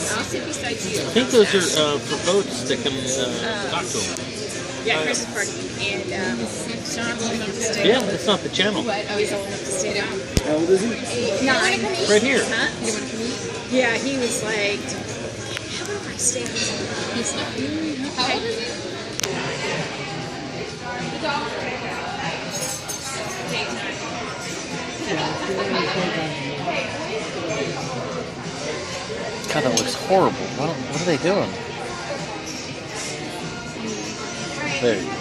I'll sit beside you. I think those are for boats that can talk to them. Yeah, Christmas party. And Sean's old enough to stay Yeah, down. that's not the channel. He's old enough to stay down. How old is he? 9. Right here. Huh? You want to come eat? Yeah, he was like, how about if I stay with someone? He's not. How old is he? God, that looks horrible. What are they doing? There you go.